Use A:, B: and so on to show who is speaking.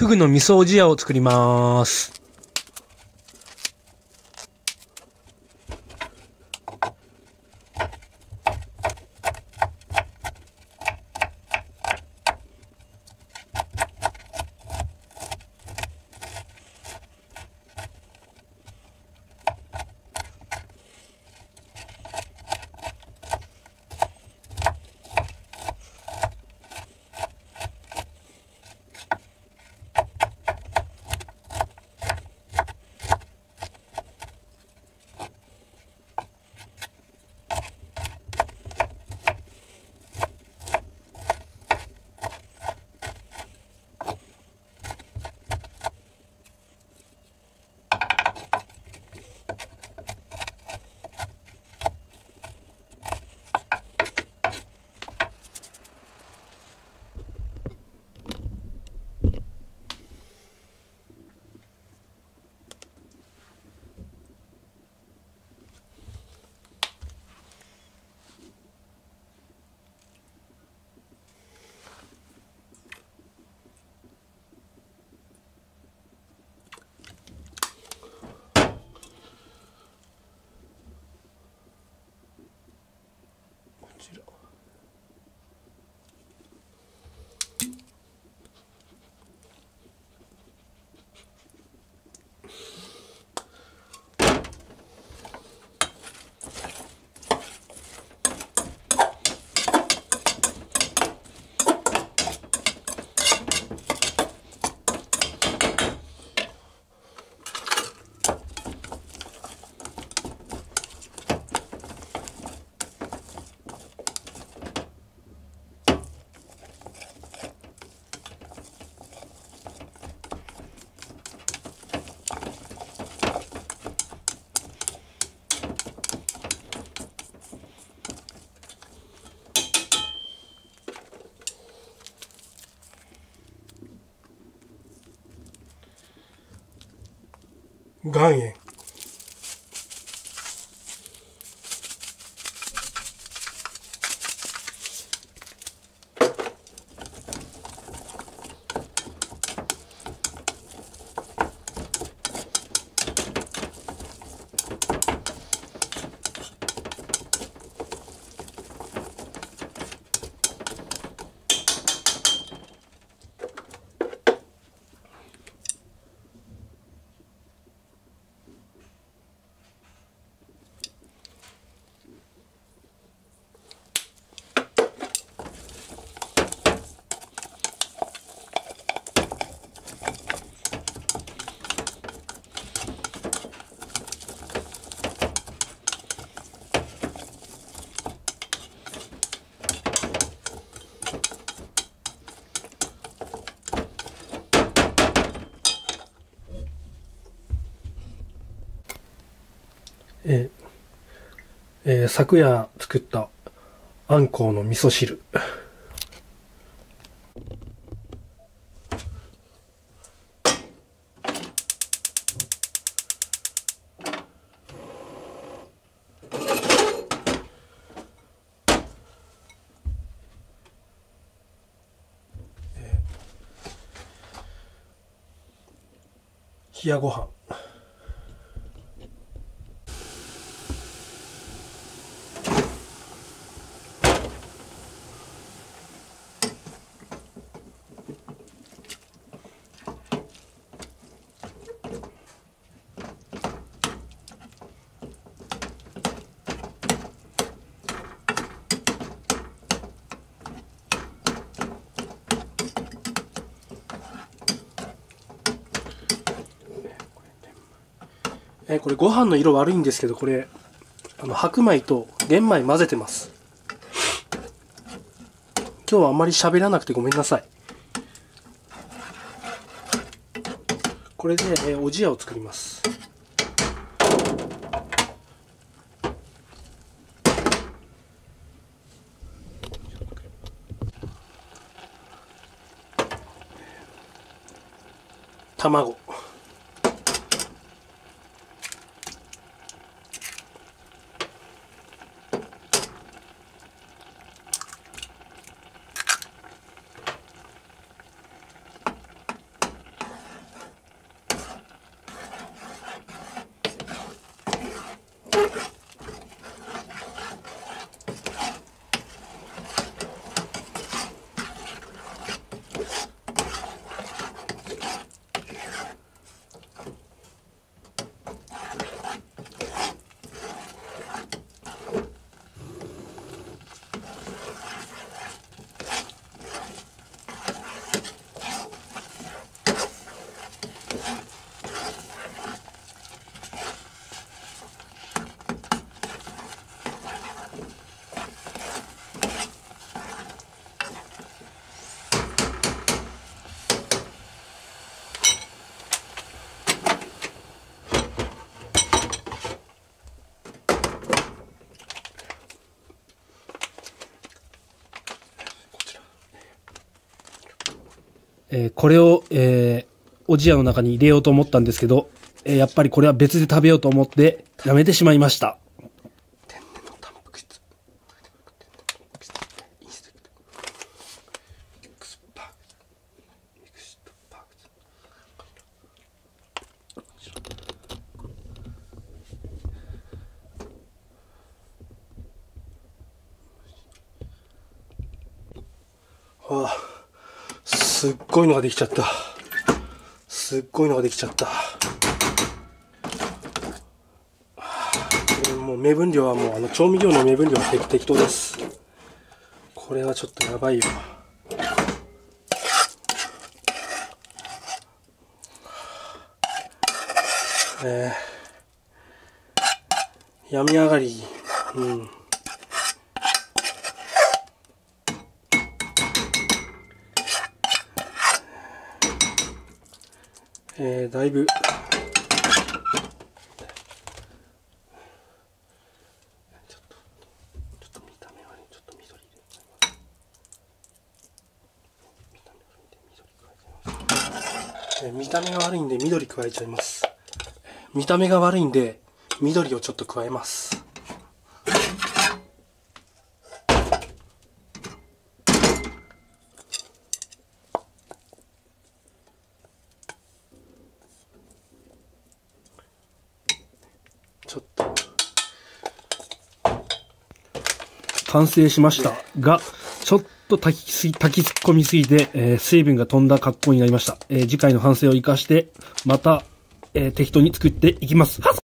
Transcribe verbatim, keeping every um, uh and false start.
A: フグの味噌おじやを作ります。岩塩、えーえー、昨夜作ったあんこうの味噌汁。冷やご飯。えー、これご飯の色悪いんですけど、これあの白米と玄米混ぜてます。今日はあんまり喋らなくてごめんなさい。これで、えー、おじやを作ります。卵、 えー、これを、えー、おじやの中に入れようと思ったんですけど、えー、やっぱりこれは別で食べようと思ってやめてしまいました。天然のタンパク質。インステクト。ミックスパークス。ミックスパークス。はあ、すっごいのができちゃった。すっごいのができちゃった。もう目分量はもうあの調味料の目分量は適当です。これはちょっとやばいよ。えー、病み上がり、うん。えー、だいぶちょっとちょっと見た目悪い。ちょっと緑で見た目が悪いんで緑加えちゃいます。見た目が悪いんで緑をちょっと加えます。ちょっと完成しましたが、ちょっと炊きすぎ、炊き込みすぎて、えー、水分が飛んだ格好になりました。えー、次回の反省を生かして、また、えー、適当に作っていきます。